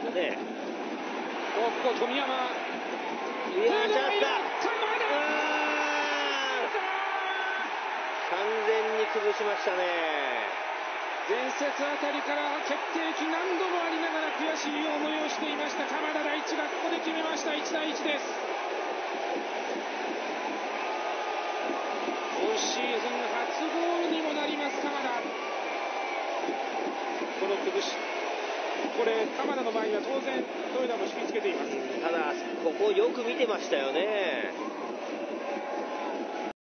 ね。 ここ富山、 いやチャンスだ。完全に崩しましたね。 前節あたりから決定機何度もありながら悔しい思いをしていました鎌田大地がここで決めました。1対1です。今シーズン初ゴールにもなります鎌田。この崩し、これ鎌田の場合は当然豊田も引きつけています。 ただここよく見てましたよね。